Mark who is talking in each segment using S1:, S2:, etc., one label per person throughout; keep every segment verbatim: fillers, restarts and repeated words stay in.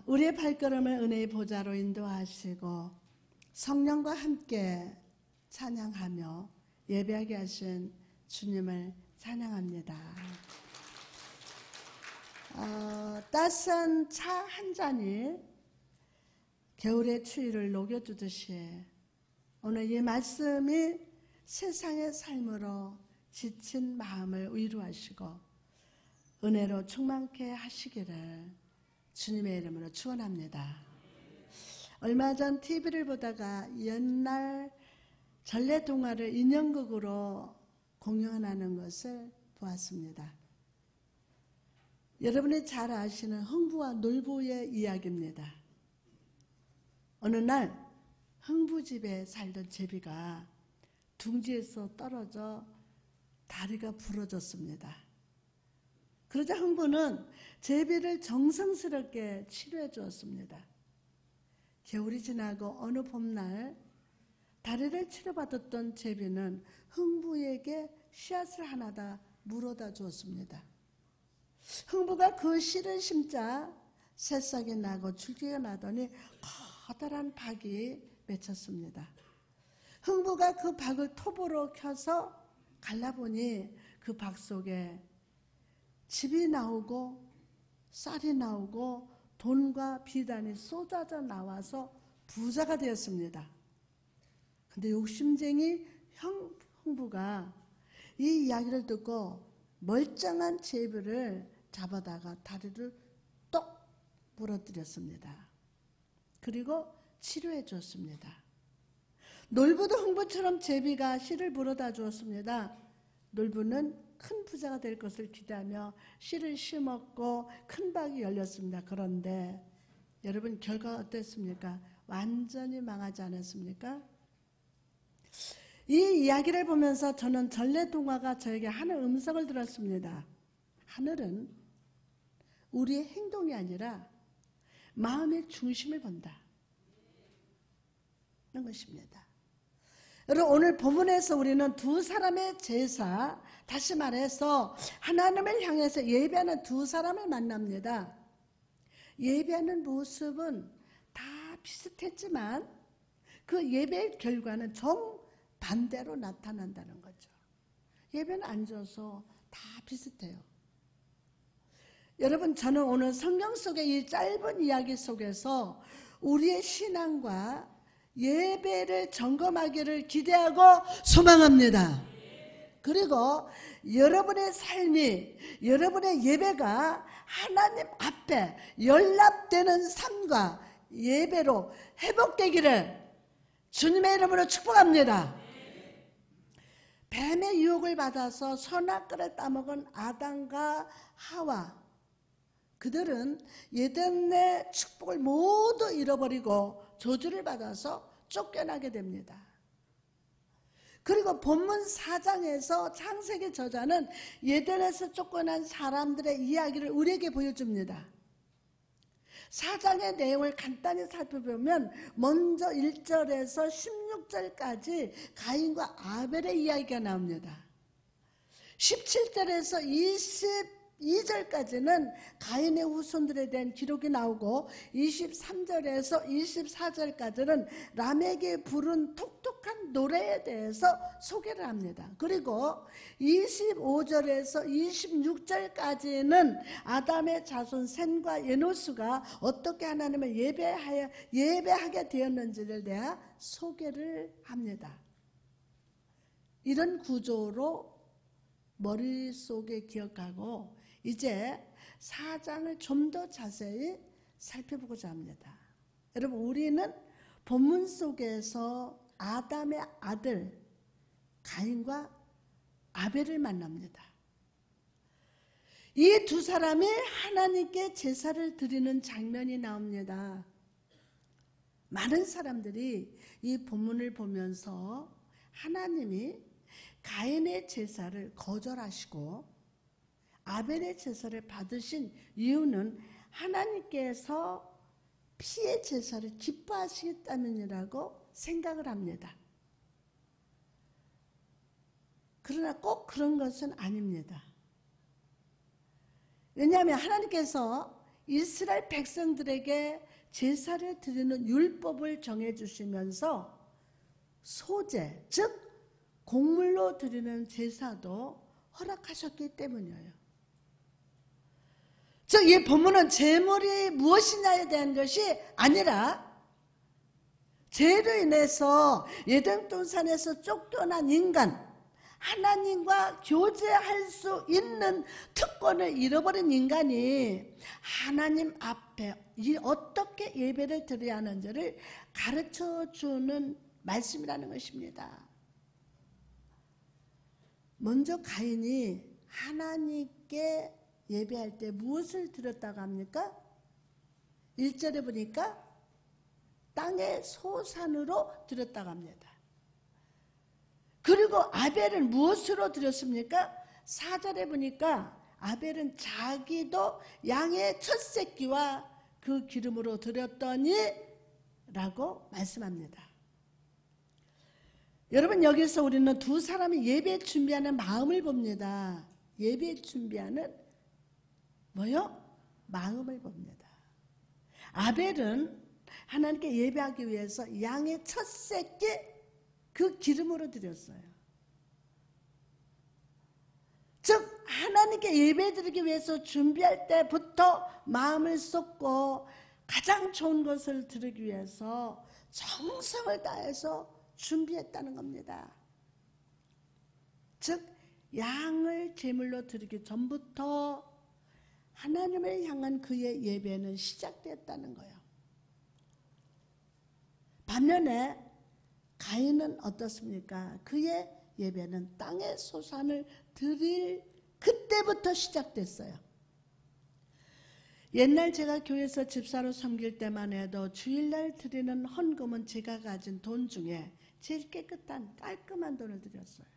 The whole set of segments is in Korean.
S1: 우리의 발걸음을 은혜의 보좌로 인도하시고 성령과 함께 찬양하며 예배하게 하신 주님을 찬양합니다. 어, 따스한 차 한 잔이 겨울의 추위를 녹여주듯이 오늘 이 말씀이 세상의 삶으로 지친 마음을 위로하시고 은혜로 충만케 하시기를 주님의 이름으로 축원합니다. 얼마 전 티비를 보다가 옛날 전래동화를 인형극으로 공연하는 것을 보았습니다. 여러분이 잘 아시는 흥부와 놀부의 이야기입니다. 어느 날 흥부집에 살던 제비가 둥지에서 떨어져 다리가 부러졌습니다. 그러자 흥부는 제비를 정성스럽게 치료해 주었습니다. 겨울이 지나고 어느 봄날 다리를 치료받았던 제비는 흥부에게 씨앗을 하나 다 물어다 주었습니다. 흥부가 그 씨를 심자 새싹이 나고 줄기가 나더니 커다란 박이 맺혔습니다. 흥부가 그 박을 톱으로 켜서 갈라보니 그 박 속에 집이 나오고 쌀이 나오고 돈과 비단이 쏟아져 나와서 부자가 되었습니다. 근데 욕심쟁이 형, 흥부가 이 이야기를 듣고 멀쩡한 제비를 잡아다가 다리를 똑 부러뜨렸습니다. 그리고 치료해 주었습니다. 놀부도 흥부처럼 제비가 씨를 물어다 주었습니다. 놀부는 큰 부자가 될 것을 기대하며 씨를 심었고 큰 박이 열렸습니다. 그런데 여러분 결과가 어땠습니까? 완전히 망하지 않았습니까? 이 이야기를 보면서 저는 전래동화가 저에게 하는 음성을 들었습니다. 하늘은 우리의 행동이 아니라 마음의 중심을 본다. 이런 것입니다. 여러분 오늘 본문에서 우리는 두 사람의 제사, 다시 말해서 하나님을 향해서 예배하는 두 사람을 만납니다. 예배하는 모습은 다 비슷했지만 그 예배의 결과는 정반대로 나타난다는 거죠. 예배는 앉아서 다 비슷해요. 여러분 저는 오늘 성경 속의 이 짧은 이야기 속에서 우리의 신앙과 예배를 점검하기를 기대하고 소망합니다. 그리고 여러분의 삶이, 여러분의 예배가 하나님 앞에 연락되는 삶과 예배로 회복되기를 주님의 이름으로 축복합니다. 뱀의 유혹을 받아서 선악과를 따먹은 아담과 하와, 그들은 에덴의 축복을 모두 잃어버리고 저주를 받아서 쫓겨나게 됩니다. 그리고 본문 사 장에서 창세기 저자는 에덴에서 쫓겨난 사람들의 이야기를 우리에게 보여줍니다. 사 장의 내용을 간단히 살펴보면 먼저 일 절에서 십육 절까지 가인과 아벨의 이야기가 나옵니다. 십칠 절에서 이십이 절까지는 가인의 후손들에 대한 기록이 나오고 이십삼 절에서 이십사 절까지는 라멕이 부른 독특한 노래에 대해서 소개를 합니다. 그리고 이십오 절에서 이십육 절까지는 아담의 자손 셈과 에노스가 어떻게 하나님을 예배하여, 예배하게 되었는지를 대해 소개를 합니다. 이런 구조로 머릿속에 기억하고 이제 사 장을 좀 더 자세히 살펴보고자 합니다. 여러분 우리는 본문 속에서 아담의 아들 가인과 아벨을 만납니다. 이 두 사람이 하나님께 제사를 드리는 장면이 나옵니다. 많은 사람들이 이 본문을 보면서 하나님이 가인의 제사를 거절하시고 아벨의 제사를 받으신 이유는 하나님께서 피의 제사를 기뻐하시기 때문이라고 생각을 합니다. 그러나 꼭 그런 것은 아닙니다. 왜냐하면 하나님께서 이스라엘 백성들에게 제사를 드리는 율법을 정해주시면서 소제, 즉 곡물로 드리는 제사도 허락하셨기 때문이에요. 즉 이 본문은 제물이 무엇이냐에 대한 것이 아니라 죄로 인해서 에덴 동산에서 쫓겨난 인간, 하나님과 교제할 수 있는 특권을 잃어버린 인간이 하나님 앞에 어떻게 예배를 드려야 하는지를 가르쳐주는 말씀이라는 것입니다. 먼저 가인이 하나님께 예배할 때 무엇을 드렸다고 합니까? 일 절에 보니까 땅의 소산으로 드렸다고 합니다. 그리고 아벨은 무엇으로 드렸습니까? 사 절에 보니까 아벨은 자기도 양의 첫 새끼와 그 기름으로 드렸더니 라고 말씀합니다. 여러분, 여기서 우리는 두 사람이 예배 준비하는 마음을 봅니다. 예배 준비하는 뭐요? 마음을 봅니다. 아벨은 하나님께 예배하기 위해서 양의 첫 새끼 그 기름으로 드렸어요. 즉 하나님께 예배드리기 위해서 준비할 때부터 마음을 쏟고 가장 좋은 것을 드리기 위해서 정성을 다해서 준비했다는 겁니다. 즉 양을 제물로 드리기 전부터 하나님을 향한 그의 예배는 시작되었다는 거예요. 반면에 가인은 어떻습니까? 그의 예배는 땅의 소산을 드릴 그때부터 시작됐어요. 옛날 제가 교회에서 집사로 섬길 때만 해도 주일날 드리는 헌금은 제가 가진 돈 중에 제일 깨끗한 깔끔한 돈을 드렸어요.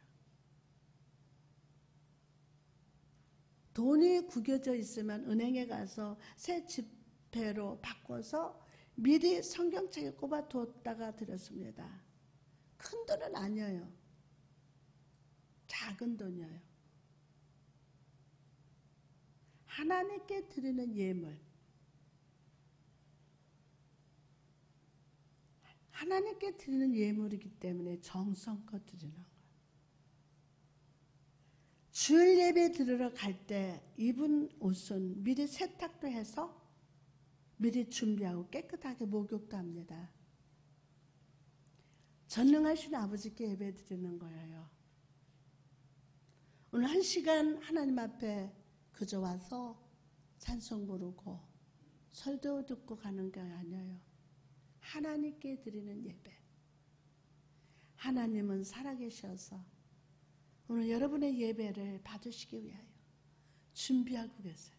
S1: 돈이 구겨져 있으면 은행에 가서 새 지폐로 바꿔서 미리 성경책에 꼽아 두었다가 드렸습니다. 큰 돈은 아니에요. 작은 돈이에요. 하나님께 드리는 예물, 하나님께 드리는 예물이기 때문에 정성껏 드리는 거예요. 주일 예배 드리러 갈 때 입은 옷은 미리 세탁도 해서 미리 준비하고 깨끗하게 목욕도 합니다. 전능하신 아버지께 예배 드리는 거예요. 오늘 한 시간 하나님 앞에 그저 와서 찬송 부르고 설교 듣고 가는 게 아니에요. 하나님께 드리는 예배. 하나님은 살아계셔서 오늘 여러분의 예배를 받으시기 위하여 준비하고 계세요.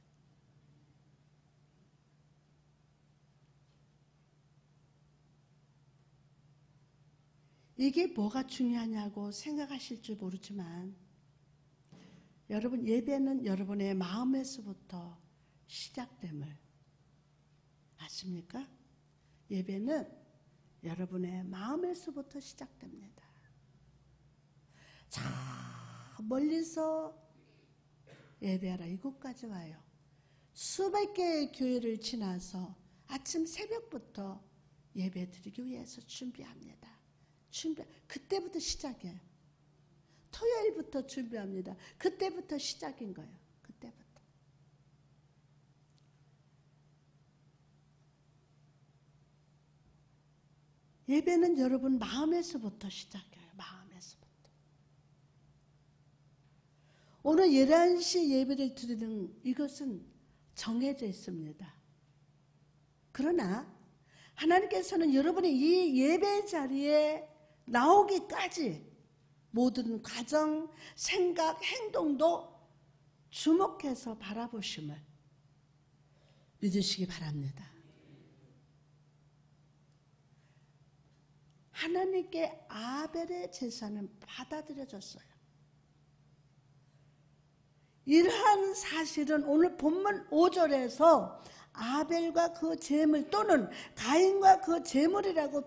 S1: 이게 뭐가 중요하냐고 생각하실 줄 모르지만 여러분, 예배는 여러분의 마음에서부터 시작됨을 아십니까? 예배는 여러분의 마음에서부터 시작됩니다. 자, 멀리서 예배하라 이곳까지 와요. 수백 개의 교회를 지나서 아침 새벽부터 예배 드리기 위해서 준비합니다. 준비, 그때부터 시작이에요. 토요일부터 준비합니다. 그때부터 시작인 거예요. 그때부터. 예배는 여러분 마음에서부터 시작해요. 마음에서부터. 오늘 열한 시 예배를 드리는 이것은 정해져 있습니다. 그러나 하나님께서는 여러분이 이 예배 자리에 나오기까지 모든 과정, 생각, 행동도 주목해서 바라보심을 믿으시기 바랍니다. 하나님께 아벨의 제사는 받아들여졌어요. 이러한 사실은 오늘 본문 오 절에서 아벨과 그 제물 또는 가인과 그 제물이라고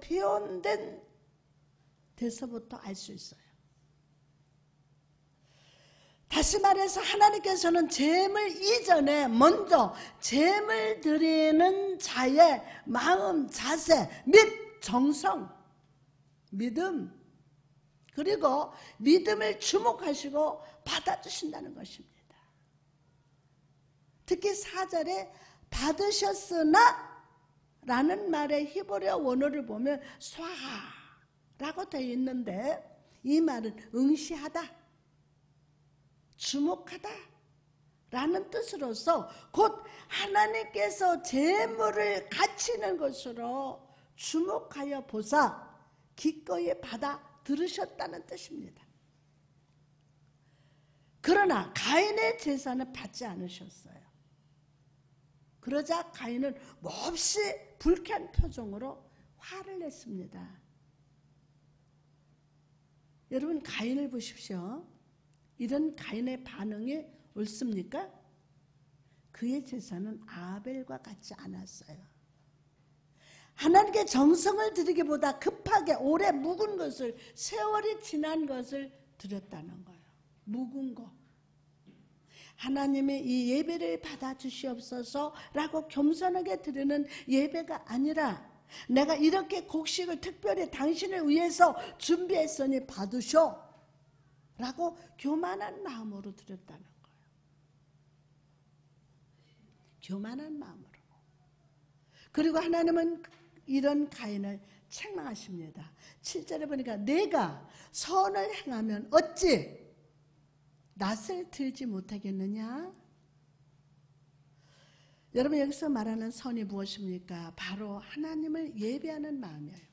S1: 표현된 데서부터 알 수 있어요. 다시 말해서 하나님께서는 제물 이전에 먼저 제물 드리는 자의 마음, 자세 및 정성, 믿음, 그리고 믿음을 주목하시고 받아주신다는 것입니다. 특히 사 절에 받으셨으나 라는 말의 히브리어 원어를 보면 스와하라고 되어 있는데, 이 말은 응시하다, 주목하다 라는 뜻으로서 곧 하나님께서 제물을 가치는 것으로 주목하여 보사 기꺼이 받아 들으셨다는 뜻입니다. 그러나 가인의 제사는 받지 않으셨어요. 그러자 가인은 몹시 불쾌한 표정으로 화를 냈습니다. 여러분, 가인을 보십시오. 이런 가인의 반응이 옳습니까? 그의 제사는 아벨과 같지 않았어요. 하나님께 정성을 드리기보다 급하게 오래 묵은 것을, 세월이 지난 것을 드렸다는 거예요. 묵은 거. 하나님의 이 예배를 받아주시옵소서라고 겸손하게 드리는 예배가 아니라, 내가 이렇게 곡식을 특별히 당신을 위해서 준비했으니 받으쇼 라고 교만한 마음으로 드렸다는 거예요. 교만한 마음으로. 그리고 하나님은 이런 가인을 책망하십니다. 칠 절에 보니까 내가 선을 행하면 어찌 낯을 들지 못하겠느냐? 여러분, 여기서 말하는 선이 무엇입니까? 바로 하나님을 예배하는 마음이에요.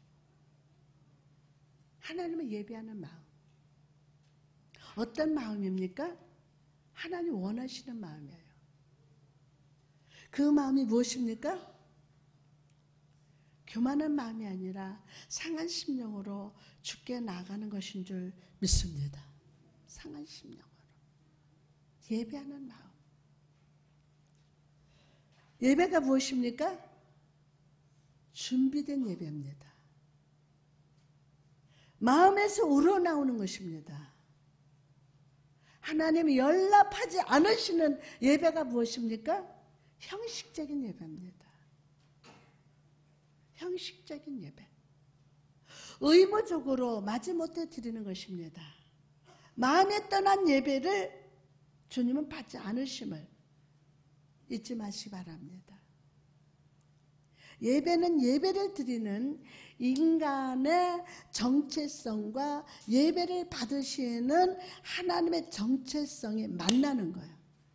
S1: 하나님을 예배하는 마음. 어떤 마음입니까? 하나님 원하시는 마음이에요. 그 마음이 무엇입니까? 교만한 마음이 아니라 상한 심령으로 주께 나아가는 것인 줄 믿습니다. 상한 심령으로 예배하는 마음. 예배가 무엇입니까? 준비된 예배입니다. 마음에서 우러나오는 것입니다. 하나님이 연락하지 않으시는 예배가 무엇입니까? 형식적인 예배입니다. 형식적인 예배. 의무적으로 마지못해 드리는 것입니다. 마음에 떠난 예배를 주님은 받지 않으심을 잊지 마시기 바랍니다. 예배는 예배를 드리는 인간의 정체성과 예배를 받으시는 하나님의 정체성이 만나는 거예요.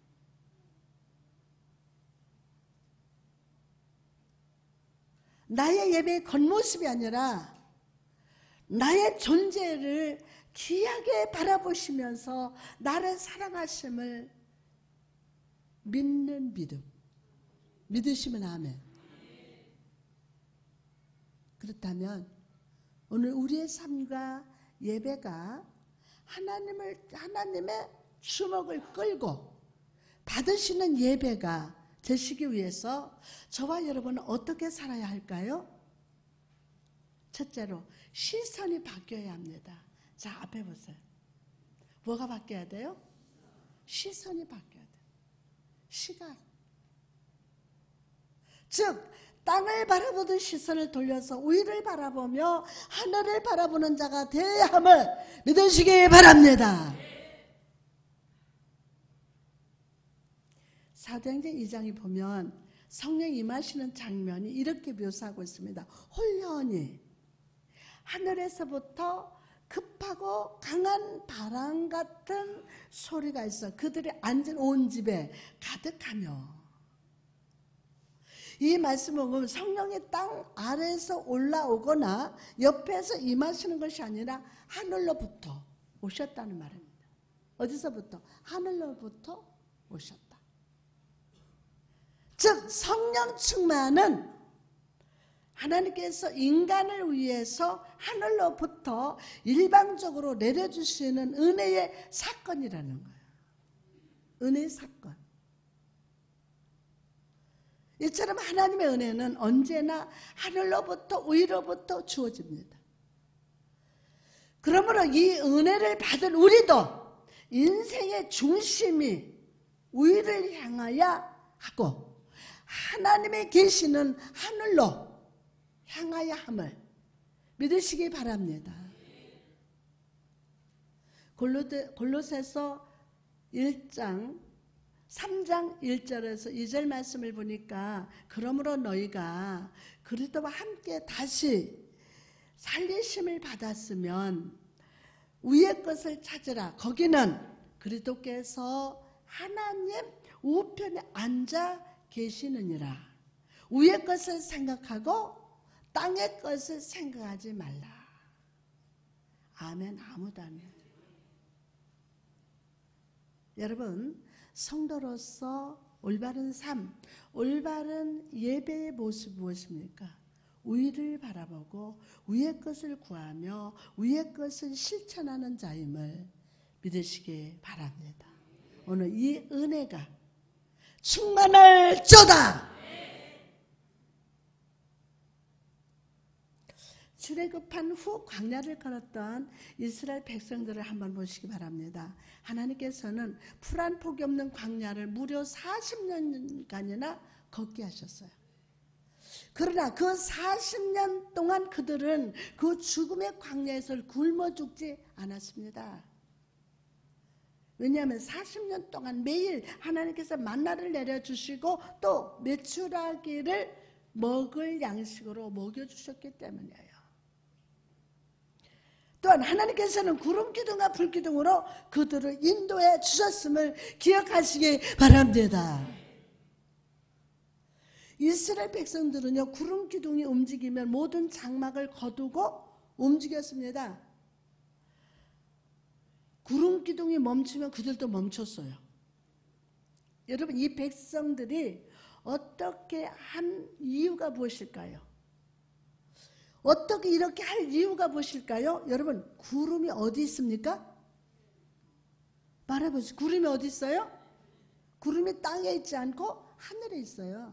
S1: 나의 예배의 겉모습이 아니라 나의 존재를 귀하게 바라보시면서 나를 사랑하심을 믿는 믿음. 믿으시면 아멘. 그렇다면 오늘 우리의 삶과 예배가 하나님을, 하나님의 주목을 끌고 받으시는 예배가 되시기 위해서 저와 여러분은 어떻게 살아야 할까요? 첫째로 시선이 바뀌어야 합니다. 자, 앞에 보세요. 뭐가 바뀌어야 돼요? 시선이 바뀌어야 돼요. 시각. 즉 땅을 바라보던 시선을 돌려서 위를 바라보며 하늘을 바라보는 자가 되어야 함을 믿으시기 바랍니다. 사도행전 이 장에 보면 성령 임하시는 장면이 이렇게 묘사하고 있습니다. 홀연히 하늘에서부터 급하고 강한 바람 같은 소리가 있어 그들이 앉은 온 집에 가득하며, 이 말씀을 보면 성령이 땅 아래에서 올라오거나 옆에서 임하시는 것이 아니라 하늘로부터 오셨다는 말입니다. 어디서부터? 하늘로부터 오셨다. 즉 성령 충만은 하나님께서 인간을 위해서 하늘로부터 일방적으로 내려주시는 은혜의 사건이라는 거예요. 은혜의 사건. 이처럼 하나님의 은혜는 언제나 하늘로부터 위로부터 주어집니다. 그러므로 이 은혜를 받은 우리도 인생의 중심이 위를 향하여 하고 하나님의 계시는 하늘로 향하여 함을 믿으시기 바랍니다. 골로새서 일 장 삼 장 일 절에서 이 절 말씀을 보니까 그러므로 너희가 그리스도와 함께 다시 살리심을 받았으면 위의 것을 찾으라. 거기는 그리스도께서 하나님 우편에 앉아 계시느니라. 위의 것을 생각하고 땅의 것을 생각하지 말라. 아멘. 아무도 아멘. 여러분, 성도로서 올바른 삶, 올바른 예배의 모습이 무엇입니까? 위를 바라보고 위의 것을 구하며 위의 것을 실천하는 자임을 믿으시기 바랍니다. 오늘 이 은혜가 충만할지어다. 출애굽한 후 광야를 걸었던 이스라엘 백성들을 한번 보시기 바랍니다. 하나님께서는 풀 한 폭이 없는 광야를 무려 사십 년간이나 걷게 하셨어요. 그러나 그 사십 년 동안 그들은 그 죽음의 광야에서 굶어 죽지 않았습니다. 왜냐하면 사십 년 동안 매일 하나님께서 만나를 내려주시고 또 메추라기를 먹을 양식으로 먹여주셨기 때문이에요. 또한 하나님께서는 구름기둥과 불기둥으로 그들을 인도해 주셨음을 기억하시기 바랍니다. 이스라엘 백성들은요, 구름기둥이 움직이면 모든 장막을 거두고 움직였습니다. 구름기둥이 멈추면 그들도 멈췄어요. 여러분, 이 백성들이 어떻게 한 이유가 무엇일까요? 어떻게 이렇게 할 이유가 무엇일까요? 여러분, 구름이 어디 있습니까? 말해보세요. 구름이 어디 있어요? 구름이 땅에 있지 않고 하늘에 있어요.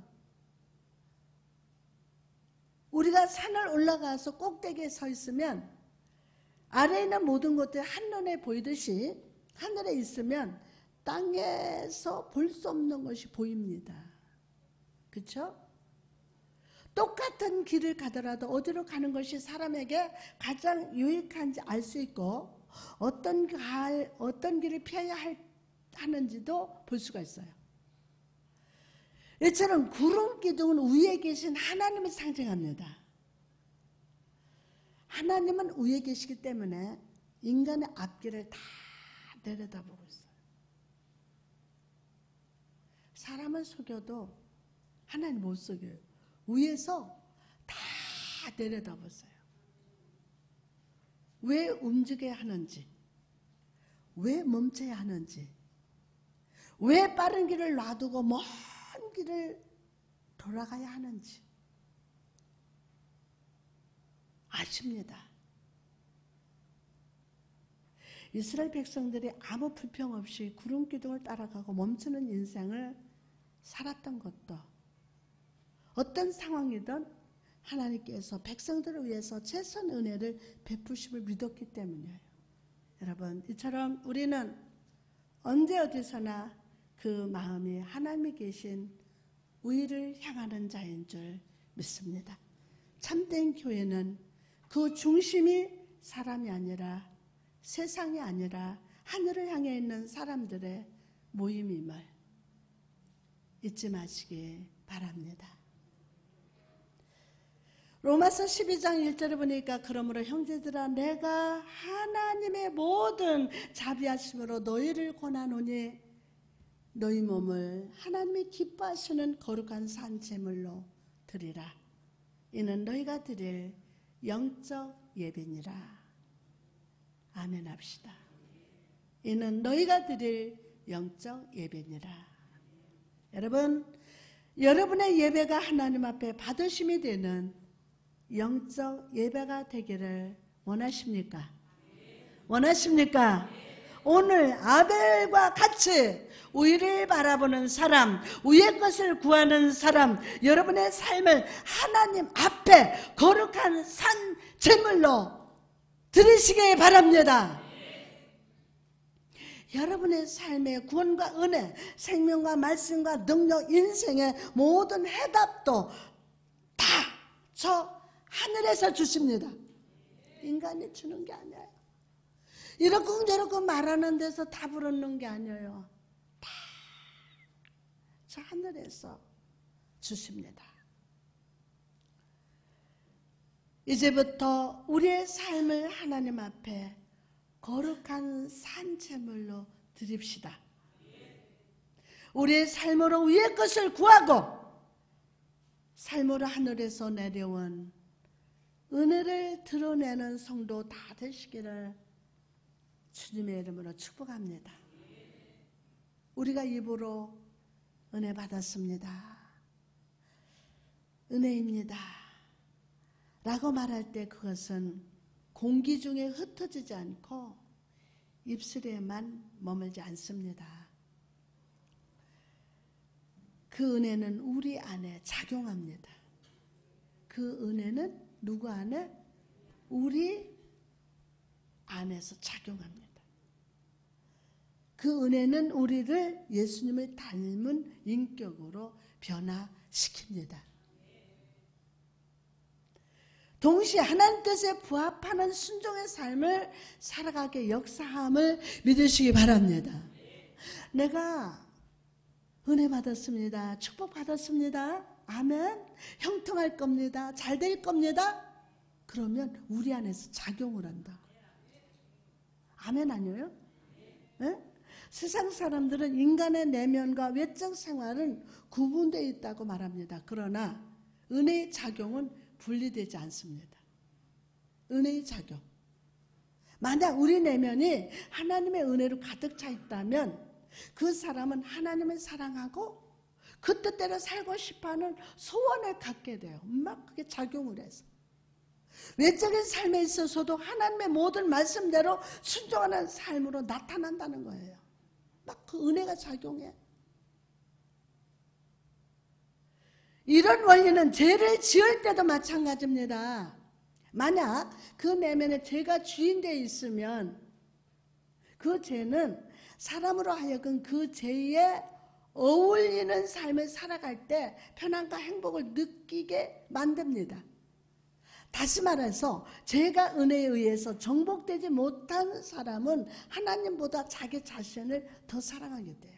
S1: 우리가 산을 올라가서 꼭대기에 서 있으면 아래에 있는 모든 것들이 한눈에 보이듯이 하늘에 있으면 땅에서 볼 수 없는 것이 보입니다. 그렇죠? 똑같은 길을 가더라도 어디로 가는 것이 사람에게 가장 유익한지 알 수 있고 어떤, 갈, 어떤 길을 피해야 할, 하는지도 볼 수가 있어요. 이처럼 구름 기둥은 위에 계신 하나님을 상징합니다. 하나님은 위에 계시기 때문에 인간의 앞길을 다 내려다보고 있어요. 사람을 속여도 하나님 못 속여요. 위에서 다 내려다보세요. 왜 움직여야 하는지, 왜 멈춰야 하는지, 왜 빠른 길을 놔두고 먼 길을 돌아가야 하는지 아십니다. 이스라엘 백성들이 아무 불평 없이 구름 기둥을 따라가고 멈추는 인생을 살았던 것도 어떤 상황이든 하나님께서 백성들을 위해서 최선 은혜를 베푸심을 믿었기 때문이에요. 여러분, 이처럼 우리는 언제 어디서나 그 마음이 하나님이 계신 위를 향하는 자인 줄 믿습니다. 참된 교회는 그 중심이 사람이 아니라 세상이 아니라 하늘을 향해 있는 사람들의 모임임을 잊지 마시기 바랍니다. 로마서 십이 장 일 절에 보니까 그러므로 형제들아 내가 하나님의 모든 자비하심으로 너희를 권하노니 너희 몸을 하나님이 기뻐하시는 거룩한 산 제물로 드리라. 이는 너희가 드릴 영적 예배니라. 아멘 합시다. 이는 너희가 드릴 영적 예배니라. 여러분, 여러분의 예배가 하나님 앞에 받으심이 되는 영적 예배가 되기를 원하십니까? 원하십니까? 오늘 아벨과 같이 위를 바라보는 사람, 위의 것을 구하는 사람, 여러분의 삶을 하나님 앞에 거룩한 산 제물로 드리시기 바랍니다. 여러분의 삶의 구원과 은혜, 생명과 말씀과 능력, 인생의 모든 해답도 다 저 하늘에서 주십니다. 인간이 주는 게 아니에요. 이렇고 저렇고 말하는 데서 답을 얻는 게 아니에요. 다 저 하늘에서 주십니다. 이제부터 우리의 삶을 하나님 앞에 거룩한 산제물로 드립시다. 우리의 삶으로 위의 것을 구하고 삶으로 하늘에서 내려온 은혜를 드러내는 성도 다 되시기를 주님의 이름으로 축복합니다. 우리가 입으로 은혜 받았습니다. 은혜입니다. 라고 말할 때 그것은 공기 중에 흩어지지 않고 입술에만 머물지 않습니다. 그 은혜는 우리 안에 작용합니다. 그 은혜는 누구 안에? 우리 안에서 작용합니다. 그 은혜는 우리를 예수님을 닮은 인격으로 변화시킵니다. 동시에 하나님 뜻에 부합하는 순종의 삶을 살아가게 역사함을 믿으시기 바랍니다. 내가 은혜 받았습니다. 축복 받았습니다. 아멘. 형통할 겁니다. 잘 될 겁니다. 그러면 우리 안에서 작용을 한다. 아멘 아니에요? 네? 세상 사람들은 인간의 내면과 외적 생활은 구분되어 있다고 말합니다. 그러나 은혜의 작용은 분리되지 않습니다. 은혜의 작용. 만약 우리 내면이 하나님의 은혜로 가득 차 있다면 그 사람은 하나님을 사랑하고 그 뜻대로 살고 싶어하는 소원을 갖게 돼요. 막 그게 작용을 해서. 외적인 삶에 있어서도 하나님의 모든 말씀대로 순종하는 삶으로 나타난다는 거예요. 막 그 은혜가 작용해. 이런 원리는 죄를 지을 때도 마찬가지입니다. 만약 그 내면에 죄가 주인되어 있으면 그 죄는 사람으로 하여금 그 죄에 어울리는 삶을 살아갈 때 편안과 행복을 느끼게 만듭니다. 다시 말해서 죄가 은혜에 의해서 정복되지 못한 사람은 하나님보다 자기 자신을 더 사랑하게 돼요.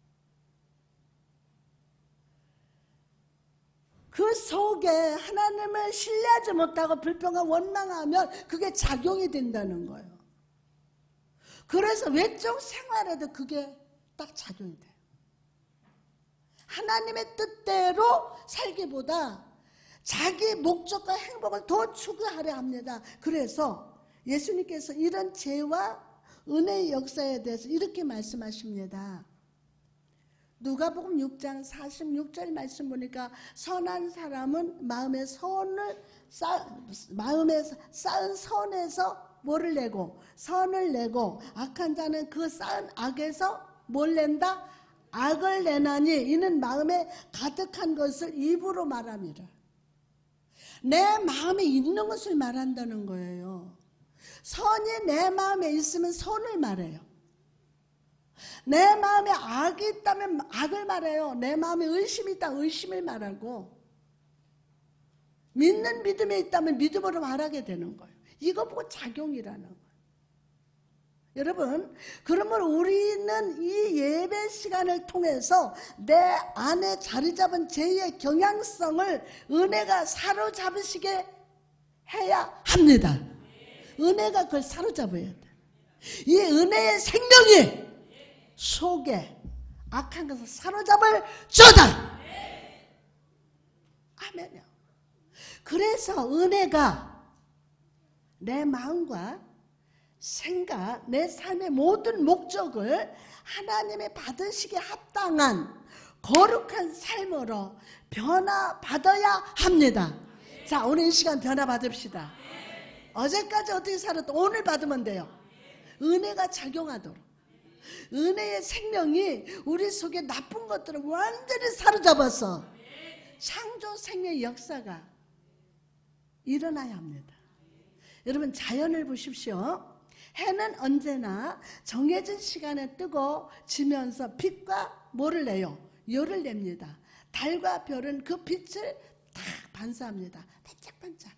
S1: 그 속에 하나님을 신뢰하지 못하고 불평과 원망하면 그게 작용이 된다는 거예요. 그래서 외적 생활에도 그게 딱 작용이 돼요. 하나님의 뜻대로 살기보다 자기 목적과 행복을 더 추구하려 합니다. 그래서 예수님께서 이런 죄와 은혜의 역사에 대해서 이렇게 말씀하십니다. 누가복음 육 장 사십육 절 말씀 보니까 선한 사람은 마음의 선을 쌓, 마음에 쌓은 선에서 뭐를 내고 선을 내고 악한 자는 그 쌓은 악에서 뭘 낸다? 악을 내나니 이는 마음에 가득한 것을 입으로 말함이라. 내 마음에 있는 것을 말한다는 거예요. 선이 내 마음에 있으면 선을 말해요. 내 마음에 악이 있다면 악을 말해요. 내 마음에 의심이 있다면 의심을 말하고 믿는 믿음이 있다면 믿음으로 말하게 되는 거예요. 이거 보고 작용이라는 거예요. 여러분, 그러면 우리는 이 예배 시간을 통해서 내 안에 자리 잡은 죄의 경향성을 은혜가 사로잡으시게 해야 합니다. 은혜가 그걸 사로잡아야 돼. 이 은혜의 생명이 속에 악한 것을 사로잡을 쩌다. 아멘요. 그래서 은혜가 내 마음과 생각, 내 삶의 모든 목적을 하나님의 받으시기에 합당한 거룩한 삶으로 변화받아야 합니다. 자, 오늘 이 시간 변화받읍시다. 어제까지 어떻게 살았던 오늘 받으면 돼요. 은혜가 작용하도록. 은혜의 생명이 우리 속에 나쁜 것들을 완전히 사로잡아서 창조 생명의 역사가 일어나야 합니다. 여러분, 자연을 보십시오. 해는 언제나 정해진 시간에 뜨고 지면서 빛과 뭐를 내요? 열을 냅니다. 달과 별은 그 빛을 다 반사합니다. 반짝반짝.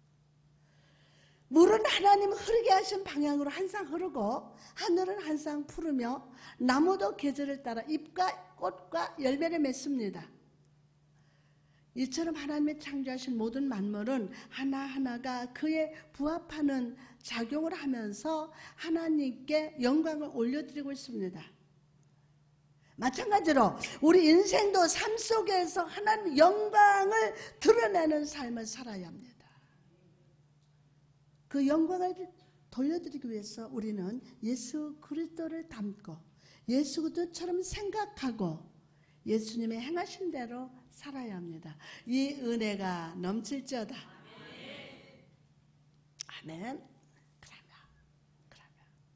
S1: 물은 하나님 흐르게 하신 방향으로 항상 흐르고 하늘은 항상 푸르며 나무도 계절을 따라 잎과 꽃과 열매를 맺습니다. 이처럼 하나님의 창조하신 모든 만물은 하나하나가 그에 부합하는 작용을 하면서 하나님께 영광을 올려드리고 있습니다. 마찬가지로 우리 인생도 삶 속에서 하나님 영광을 드러내는 삶을 살아야 합니다. 그 영광을 돌려드리기 위해서 우리는 예수 그리스도를 닮고 예수 그리스도처럼 생각하고 예수님의 행하신 대로 살아야 합니다. 이 은혜가 넘칠지어다. 아멘. 그러면, 그러면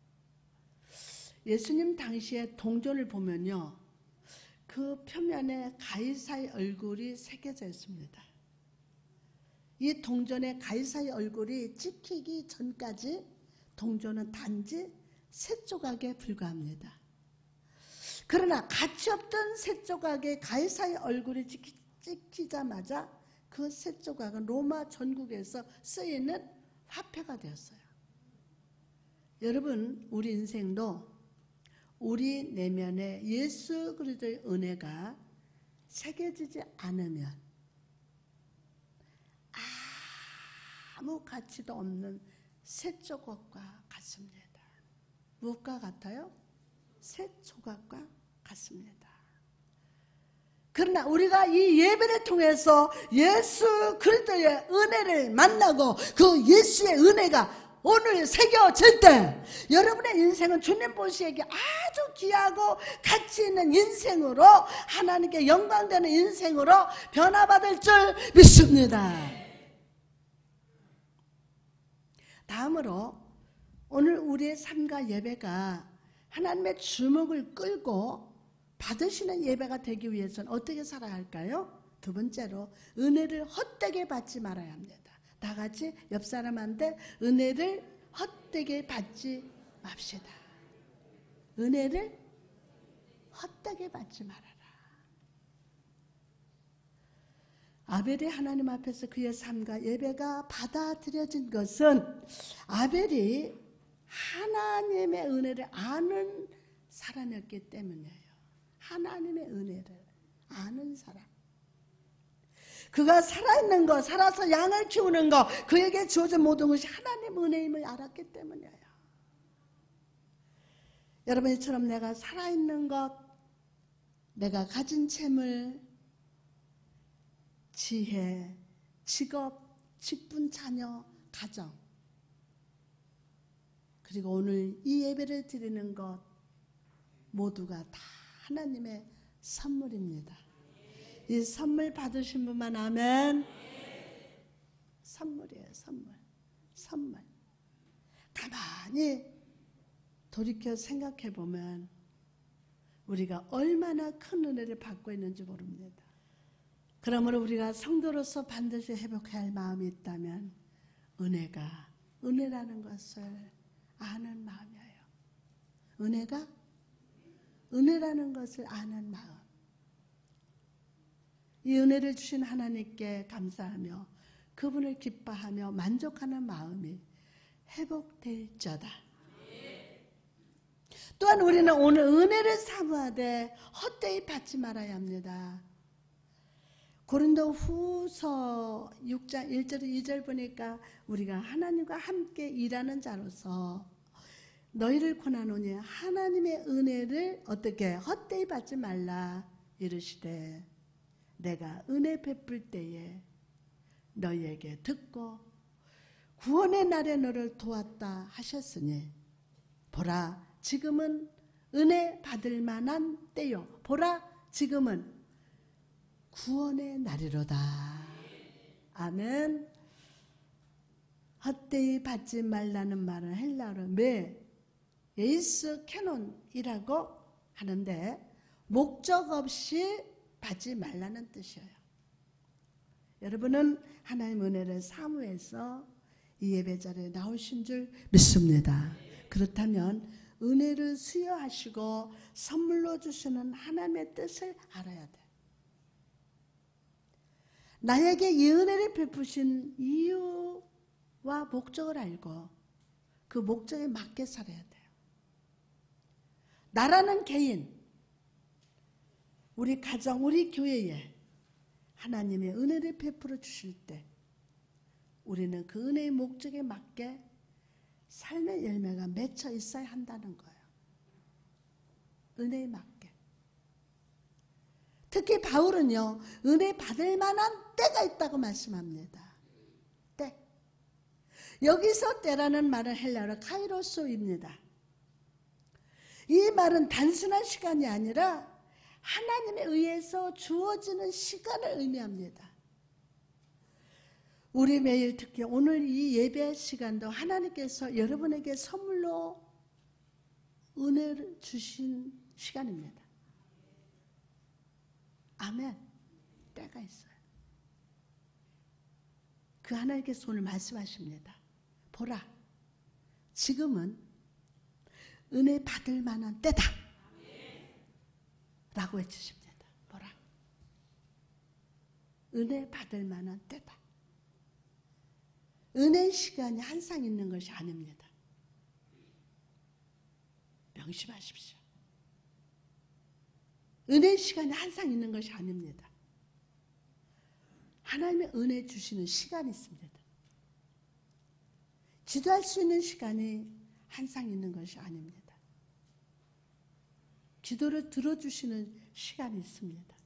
S1: 예수님 당시의 동전을 보면요, 그 표면에 가이사의 얼굴이 새겨져 있습니다. 이 동전의 가이사의 얼굴이 찍히기 전까지 동전은 단지 세 조각에 불과합니다. 그러나 가치 없던 세 조각의 가이사의 얼굴이 찍히, 찍히자마자 그 세 조각은 로마 전국에서 쓰이는 화폐가 되었어요. 여러분, 우리 인생도 우리 내면에 예수 그리스도의 은혜가 새겨지지 않으면 아무 가치도 없는 새 조각과 같습니다. 무엇과 같아요? 새 조각과 같습니다. 그러나 우리가 이 예배를 통해서 예수 그리스도의 은혜를 만나고 그 예수의 은혜가 오늘 새겨질 때 여러분의 인생은 주님 보시기에 아주 귀하고 가치 있는 인생으로 하나님께 영광되는 인생으로 변화받을 줄 믿습니다. 다음으로 오늘 우리의 삶과 예배가 하나님의 주목을 끌고 받으시는 예배가 되기 위해서는 어떻게 살아야 할까요? 두 번째로 은혜를 헛되게 받지 말아야 합니다. 다 같이 옆 사람한테 은혜를 헛되게 받지 맙시다. 은혜를 헛되게 받지 말아라. 아벨이 하나님 앞에서 그의 삶과 예배가 받아들여진 것은 아벨이 하나님의 은혜를 아는 사람이었기 때문이에요. 하나님의 은혜를 아는 사람. 그가 살아있는 것, 살아서 양을 키우는 것, 그에게 주어진 모든 것이 하나님 은혜임을 알았기 때문이에요. 여러분, 이처럼 내가 살아있는 것, 내가 가진 재물, 지혜, 직업, 직분, 자녀, 가정, 그리고 오늘 이 예배를 드리는 것 모두가 다 하나님의 선물입니다. 이 선물 받으신 분만 아멘. 선물이에요. 선물. 선물. 가만히 돌이켜 생각해 보면 우리가 얼마나 큰 은혜를 받고 있는지 모릅니다. 그러므로 우리가 성도로서 반드시 회복해야 할 마음이 있다면 은혜가 은혜라는 것을 아는 마음이에요. 은혜가 은혜라는 것을 아는 마음. 이 은혜를 주신 하나님께 감사하며 그분을 기뻐하며 만족하는 마음이 회복될지어다. 또한 우리는 오늘 은혜를 사모하되 헛되이 받지 말아야 합니다. 고린도 후서 육 장 일 절 이 절 보니까 우리가 하나님과 함께 일하는 자로서 너희를 권하노니 하나님의 은혜를 어떻게 헛되이 받지 말라 이르시되 내가 은혜 베풀 때에 너희에게 듣고 구원의 날에 너를 도왔다 하셨으니 보라 지금은 은혜 받을 만한 때요. 보라 지금은 구원의 날이로다. 아멘. 헛되이 받지 말라는 말은 헬라어로 매 예이스 캐논이라고 하는데 목적 없이 받지 말라는 뜻이에요. 여러분은 하나님의 은혜를 사모해서 이 예배 자리에 나오신 줄 믿습니다. 그렇다면 은혜를 수여하시고 선물로 주시는 하나님의 뜻을 알아야 돼. 나에게 이 은혜를 베푸신 이유와 목적을 알고 그 목적에 맞게 살아야 돼요. 나라는 개인, 우리 가정, 우리 교회에 하나님의 은혜를 베풀어 주실 때 우리는 그 은혜의 목적에 맞게 삶의 열매가 맺혀 있어야 한다는 거예요. 은혜에 맞게. 특히 바울은요, 은혜 받을 만한 때가 있다고 말씀합니다. 때. 여기서 때라는 말은 헬라어로 카이로소입니다. 이 말은 단순한 시간이 아니라 하나님에 의해서 주어지는 시간을 의미합니다. 우리 매일 특히 오늘 이 예배 시간도 하나님께서 여러분에게 선물로 은혜를 주신 시간입니다. 아멘. 때가 있어요. 그 하나님께서 오늘 말씀하십니다. 보라, 지금은 은혜 받을 만한 때다 라고 해주십니다. 보라, 은혜 받을 만한 때다. 은혜의 시간이 항상 있는 것이 아닙니다. 명심하십시오. 은혜의 시간이 항상 있는 것이 아닙니다. 하나님의 은혜 주시는 시간이 있습니다. 기도할 수 있는 시간이 항상 있는 것이 아닙니다. 기도를 들어주시는 시간이 있습니다.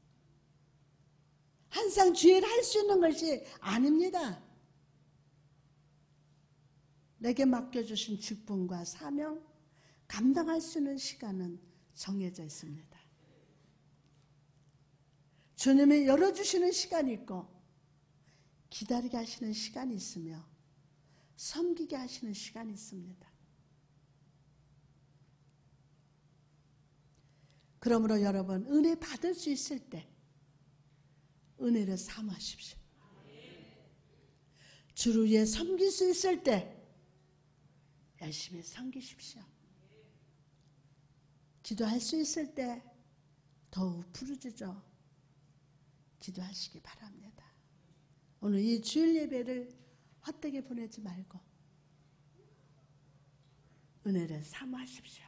S1: 항상 주의를 할 수 있는 것이 아닙니다. 내게 맡겨주신 직분과 사명, 감당할 수 있는 시간은 정해져 있습니다. 주님이 열어주시는 시간이 있고 기다리게 하시는 시간이 있으며 섬기게 하시는 시간이 있습니다. 그러므로 여러분, 은혜 받을 수 있을 때 은혜를 사모하십시오. 주를 위해 섬길 수 있을 때 열심히 섬기십시오. 기도할 수 있을 때 더욱 부르짖어 기도하시기 바랍니다. 오늘 이 주일 예배를 헛되게 보내지 말고 은혜를 사모하십시오.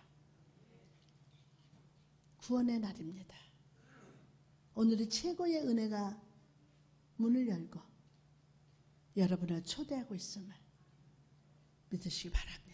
S1: 구원의 날입니다. 오늘이 최고의 은혜가 문을 열고 여러분을 초대하고 있음을 믿으시기 바랍니다.